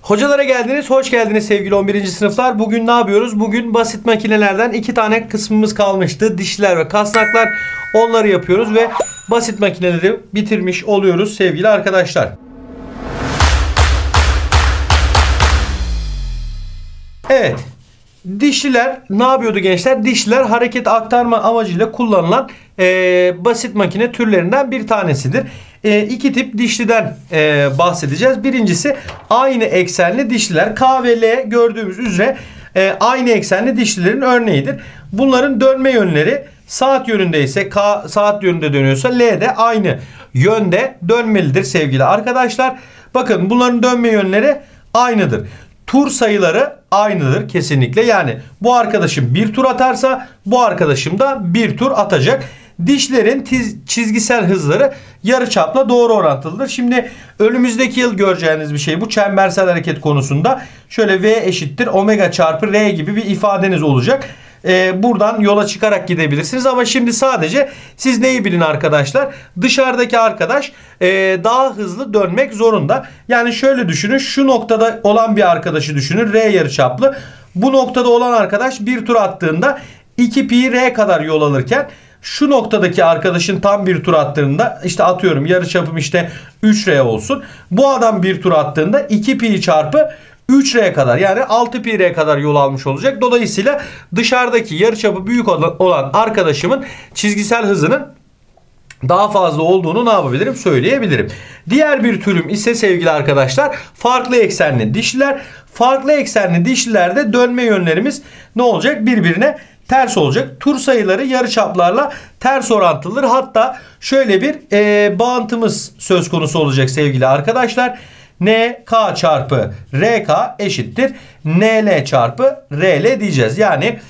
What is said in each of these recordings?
Hocalara geldiniz, hoş geldiniz sevgili 11. sınıflar. Bugün ne yapıyoruz? Bugün basit makinelerden 2 tane kısmımız kalmıştı. Dişliler ve kasnaklar. Onları yapıyoruz ve basit makineleri bitirmiş oluyoruz sevgili arkadaşlar. Evet. Dişliler ne yapıyordu gençler? Dişliler hareket aktarma amacıyla kullanılan basit makine türlerinden bir tanesidir. İki tip dişliden bahsedeceğiz. Birincisi aynı eksenli dişliler. K ve L gördüğümüz üzere aynı eksenli dişlilerin örneğidir. Bunların dönme yönleri saat yönünde ise K saat yönünde dönüyorsa L de aynı yönde dönmelidir sevgili arkadaşlar. Bakın bunların dönme yönleri aynıdır. Tur sayıları aynıdır kesinlikle. Yani bu arkadaşım bir tur atarsa bu arkadaşım da bir tur atacak. Dişlerin çizgisel hızları yarıçapla doğru orantılıdır. Şimdi önümüzdeki yıl göreceğiniz bir şey bu çembersel hareket konusunda. Şöyle V eşittir omega çarpı R gibi bir ifadeniz olacak. Buradan yola çıkarak gidebilirsiniz ama şimdi sadece siz neyi bilin arkadaşlar? Dışarıdaki arkadaş daha hızlı dönmek zorunda. Yani şöyle düşünün, şu noktada olan bir arkadaşı düşünün, R yarıçaplı. Bu noktada olan arkadaş bir tur attığında 2 pi R kadar yol alırken şu noktadaki arkadaşın tam bir tur attığında, işte atıyorum yarıçapım işte 3R olsun. Bu adam bir tur attığında 2 pi çarpı 3R kadar, yani 6 pi R kadar yol almış olacak. Dolayısıyla dışarıdaki yarıçapı büyük olan arkadaşımın çizgisel hızının daha fazla olduğunu ne yapabilirim? Söyleyebilirim. Diğer bir türüm ise sevgili arkadaşlar farklı eksenli dişliler. Farklı eksenli dişlilerde dönme yönlerimiz ne olacak? Birbirine ters olacak. Tur sayıları yarıçaplarla ters orantılıdır. Hatta şöyle bir bağıntımız söz konusu olacak sevgili arkadaşlar. NK çarpı RK eşittir NL çarpı RL diyeceğiz. Yani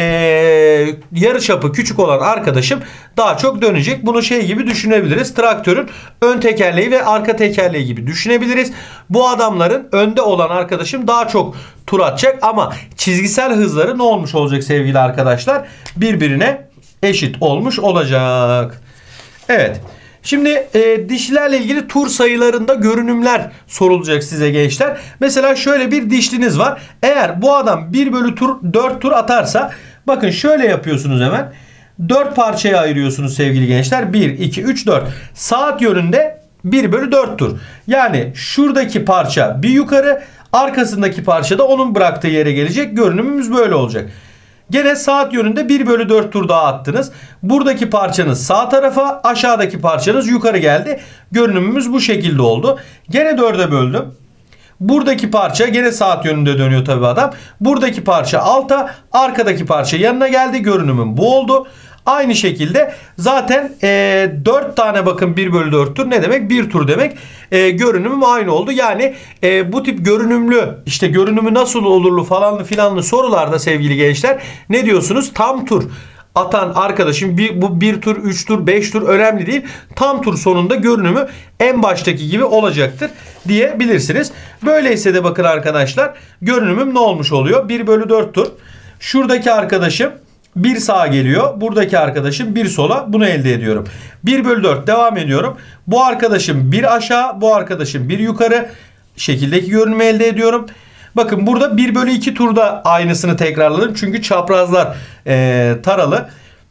yarıçapı küçük olan arkadaşım daha çok dönecek. Bunu şey gibi düşünebiliriz. Traktörün ön tekerleği ve arka tekerleği gibi düşünebiliriz. Bu adamların önde olan arkadaşım daha çok tur atacak ama çizgisel hızları ne olmuş olacak sevgili arkadaşlar? Birbirine eşit olmuş olacak. Evet. Şimdi dişlilerle ilgili tur sayılarında görünümler sorulacak size gençler. Mesela şöyle bir dişliniz var. Eğer bu adam 1 bölü 4 tur atarsa bakın şöyle yapıyorsunuz hemen. 4 parçaya ayırıyorsunuz sevgili gençler. 1, 2, 3, 4. Saat yönünde 1 bölü 4 tur. Yani şuradaki parça bir yukarı, arkasındaki parça da onun bıraktığı yere gelecek. Görünümümüz böyle olacak. Gene saat yönünde 1 bölü 4 tur daha attınız. Buradaki parçanız sağ tarafa, aşağıdaki parçanız yukarı geldi. Görünümümüz bu şekilde oldu. Gene 4'e böldüm. Buradaki parça gene saat yönünde dönüyor tabii adam. Buradaki parça alta, arkadaki parça yanına geldi. Görünümüm bu oldu. Aynı şekilde zaten 4 tane bakın 1 bölü 4 tur ne demek? 1 tur demek. Görünümüm aynı oldu. Yani bu tip görünümlü, işte görünümü nasıl olurlu falanlı filanlı sorularda sevgili gençler ne diyorsunuz? Tam tur atan arkadaşım bu 1 tur, 3 tur, 5 tur önemli değil. Tam tur sonunda görünümü en baştaki gibi olacaktır diyebilirsiniz. Böyleyse de bakın arkadaşlar görünümüm ne olmuş oluyor? 1 bölü 4 tur. Şuradaki arkadaşım bir sağa geliyor. Buradaki arkadaşım bir sola. Bunu elde ediyorum. 1 bölü 4 devam ediyorum. Bu arkadaşım bir aşağı. Bu arkadaşım bir yukarı. Şekildeki görünümü elde ediyorum. Bakın burada 1 bölü 2 turda aynısını tekrarladım. Çünkü çaprazlar taralı.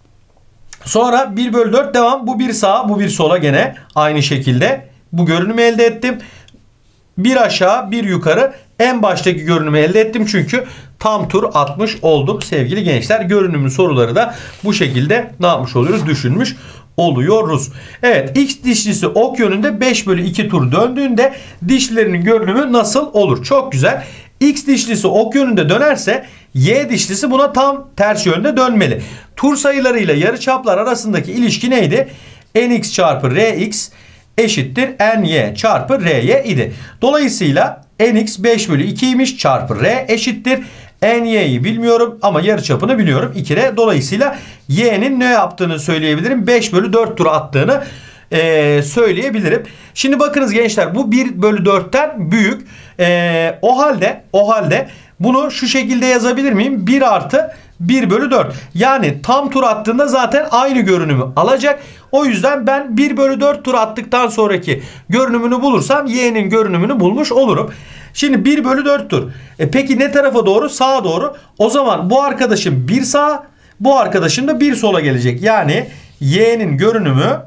Sonra 1 bölü 4 devam. Bu bir sağa, bu bir sola, gene aynı şekilde bu görünümü elde ettim. Bir aşağı bir yukarı en baştaki görünümü elde ettim. Çünkü tam tur atmış oldum sevgili gençler. Görünümün soruları da bu şekilde ne yapmış oluyoruz? Düşünmüş oluyoruz. Evet, X dişlisi ok yönünde 5 bölü 2 tur döndüğünde dişlilerinin görünümü nasıl olur? Çok güzel. X dişlisi ok yönünde dönerse Y dişlisi buna tam ters yönde dönmeli. Tur sayılarıyla yarıçaplar arasındaki ilişki neydi? Nx çarpı Rx eşittir ny çarpı ry idi. Dolayısıyla nx 5 bölü 2'ymiş, çarpı r eşittir. Ny'yi bilmiyorum ama yarıçapını biliyorum 2r. Dolayısıyla y'nin ne yaptığını söyleyebilirim. 5 bölü 4 tur attığını söyleyebilirim. Şimdi bakınız gençler, bu 1 bölü 4'ten büyük. O halde bunu şu şekilde yazabilir miyim? 1 artı 1 bölü 4. Yani tam tur attığında zaten aynı görünümü alacak. O yüzden ben 1 bölü 4 tur attıktan sonraki görünümünü bulursam y'nin görünümünü bulmuş olurum. Şimdi 1 bölü 4 tur. Peki ne tarafa doğru? Sağa doğru. O zaman bu arkadaşım bir sağa, bu arkadaşım da bir sola gelecek. Yani y'nin görünümü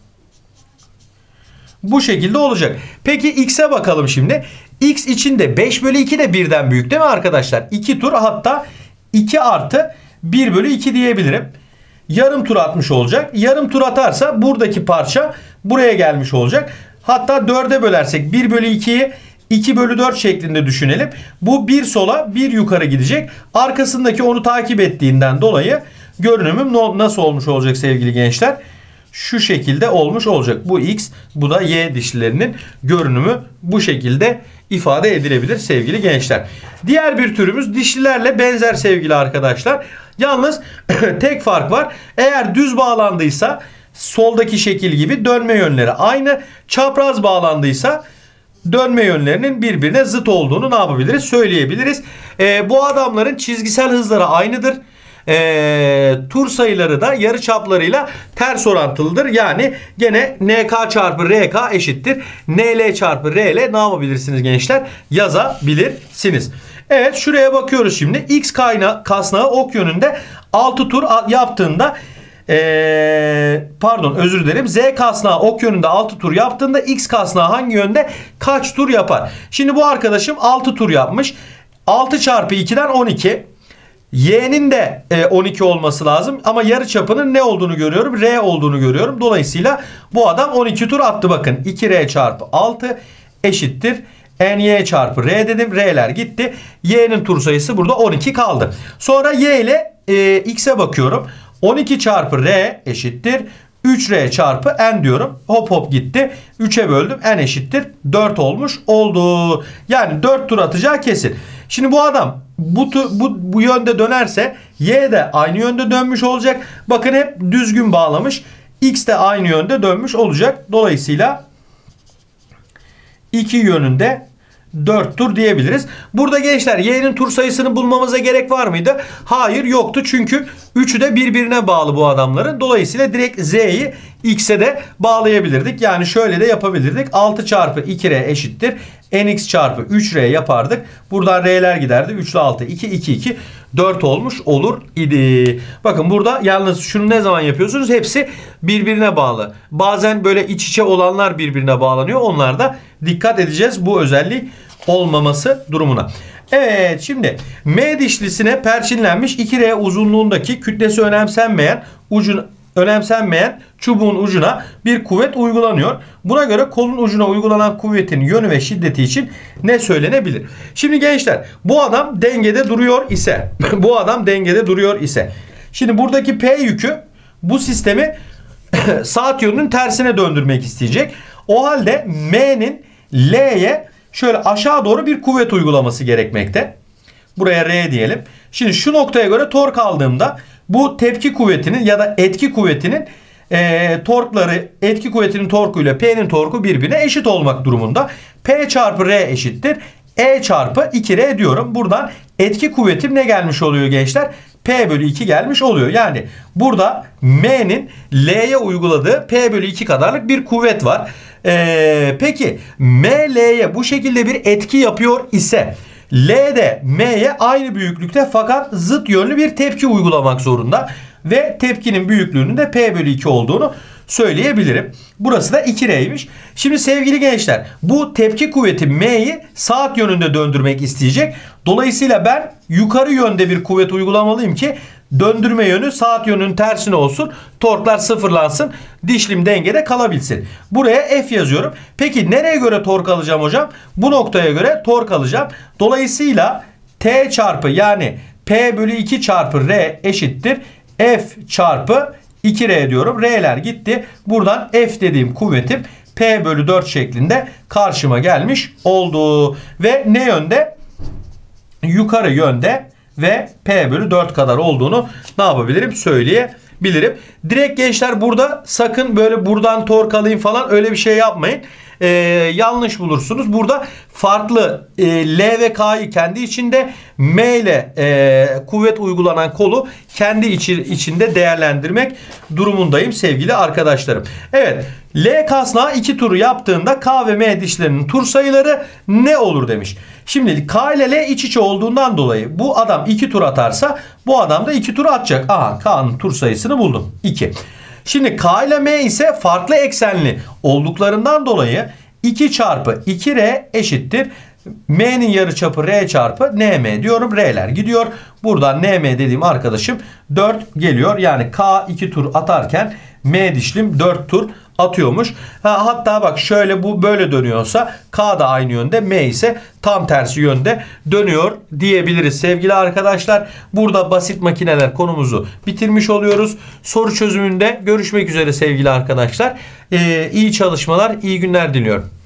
bu şekilde olacak. Peki x'e bakalım şimdi. X için de 5 bölü 2 de birden büyük değil mi arkadaşlar? 2 tur, hatta 2 artı 1 bölü 2 diyebilirim. Yarım tur atmış olacak. Yarım tur atarsa buradaki parça buraya gelmiş olacak. Hatta 4'e bölersek 1 bölü 2'yi 2 bölü 4 şeklinde düşünelim. Bu bir sola bir yukarı gidecek. Arkasındaki onu takip ettiğinden dolayı görünümüm nasıl olmuş olacak sevgili gençler? Şu şekilde olmuş olacak. Bu x, bu da y dişlilerinin görünümü bu şekilde ifade edilebilir sevgili gençler. Diğer bir türümüz dişlilerle benzer sevgili arkadaşlar. Yalnız tek fark var. Eğer düz bağlandıysa soldaki şekil gibi dönme yönleri aynı. Çapraz bağlandıysa dönme yönlerinin birbirine zıt olduğunu ne yapabiliriz? Söyleyebiliriz. Bu adamların çizgisel hızları aynıdır. Tur sayıları da yarıçaplarıyla ters orantılıdır. Yani gene NK çarpı RK eşittir NL çarpı RL ne yapabilirsiniz gençler? Yazabilirsiniz. Evet, şuraya bakıyoruz şimdi. X kasnağı ok yönünde 6 tur yaptığında pardon özür dilerim. Z kasnağı ok yönünde 6 tur yaptığında X kasnağı hangi yönde kaç tur yapar? Şimdi bu arkadaşım 6 tur yapmış. 6 çarpı 2'den 12. Y'nin de 12 olması lazım. Ama yarıçapının ne olduğunu görüyorum? R olduğunu görüyorum. Dolayısıyla bu adam 12 tur attı. Bakın 2R çarpı 6 eşittir NY çarpı R dedim. R'ler gitti. Y'nin tur sayısı burada 12 kaldı. Sonra Y ile X'e bakıyorum. 12 çarpı R eşittir 3R çarpı N diyorum. Hop hop gitti. 3'e böldüm. N eşittir 4 olmuş oldu. Yani 4 tur atacağı kesin. Şimdi bu adam bu yönde dönerse Y de aynı yönde dönmüş olacak. Bakın hep düzgün bağlamış. X de aynı yönde dönmüş olacak. Dolayısıyla iki yönünde 4 tur diyebiliriz. Burada gençler Y'nin tur sayısını bulmamıza gerek var mıydı? Hayır, yoktu. Çünkü üçü de birbirine bağlı bu adamların. Dolayısıyla direkt Z'yi X'e de bağlayabilirdik. Yani şöyle de yapabilirdik. 6 çarpı 2R eşittir NX çarpı 3R yapardık. Buradan R'ler giderdi. 3 ile 6 2 2 2 4 olmuş olur idi. Bakın burada yalnız şunu ne zaman yapıyorsunuz? Hepsi birbirine bağlı. Bazen böyle iç içe olanlar birbirine bağlanıyor. Onlarda dikkat edeceğiz bu özelliği olmaması durumuna. Evet, şimdi M dişlisine perçinlenmiş 2R uzunluğundaki kütlesi önemsenmeyen çubuğun ucuna bir kuvvet uygulanıyor. Buna göre kolun ucuna uygulanan kuvvetin yönü ve şiddeti için ne söylenebilir? Şimdi gençler, bu adam dengede duruyor ise şimdi buradaki P yükü bu sistemi saat yönünün tersine döndürmek isteyecek. O halde M'nin L'ye şöyle aşağı doğru bir kuvvet uygulaması gerekmekte. Buraya R diyelim. Şimdi şu noktaya göre tork aldığımda bu tepki kuvvetinin ya da etki kuvvetinin torkları, etki kuvvetinin torkuyla P'nin torku birbirine eşit olmak durumunda. P çarpı R eşittir E çarpı 2R diyorum. Buradan etki kuvvetim ne gelmiş oluyor gençler? P bölü 2 gelmiş oluyor. Yani burada M'nin L'ye uyguladığı P bölü 2 kadarlık bir kuvvet var. Peki M L'ye bu şekilde bir etki yapıyor ise L de M'ye aynı büyüklükte fakat zıt yönlü bir tepki uygulamak zorunda. Ve tepkinin büyüklüğünün de P bölü 2 olduğunu söyleyebilirim. Burası da 2R'ymiş. Şimdi sevgili gençler, bu tepki kuvveti M'yi saat yönünde döndürmek isteyecek. Dolayısıyla ben yukarı yönde bir kuvvet uygulamalıyım ki döndürme yönü saat yönünün tersine olsun. Torklar sıfırlansın. Dişlim dengede kalabilsin. Buraya F yazıyorum. Peki nereye göre tork alacağım hocam? Bu noktaya göre tork alacağım. Dolayısıyla T çarpı yani P bölü 2 çarpı R eşittir F çarpı 2R diyorum. R'ler gitti. Buradan F dediğim kuvvetim P bölü 4 şeklinde karşıma gelmiş oldu. Ve ne yönde? Yukarı yönde ve P bölü 4 kadar olduğunu ne yapabilirim? Söyleyebilirim. Direkt gençler burada sakın böyle buradan tork alayım falan öyle bir şey yapmayın. yanlış bulursunuz. Burada farklı L ve K'yı kendi içinde, M ile kuvvet uygulanan kolu kendi içinde değerlendirmek durumundayım sevgili arkadaşlarım. Evet, L kasnağı 2 turu yaptığında K ve M dişlerinin tur sayıları ne olur demiş. Şimdi K ile L iç içe olduğundan dolayı bu adam 2 tur atarsa bu adam da 2 tur atacak. Aha, K'nın tur sayısını buldum. 2. Şimdi K ile M ise farklı eksenli olduklarından dolayı 2 çarpı 2R eşittir M'nin yarıçapı R çarpı NM diyorum. R'ler gidiyor. Buradan NM dediğim arkadaşım 4 geliyor. Yani K 2 tur atarken M dişlim 4 tur atıyormuş. Hatta bak şöyle, bu böyle dönüyorsa K da aynı yönde, M ise tam tersi yönde dönüyor diyebiliriz sevgili arkadaşlar. Burada basit makineler konumuzu bitirmiş oluyoruz. Soru çözümünde görüşmek üzere sevgili arkadaşlar. İyi çalışmalar, iyi günler diliyorum.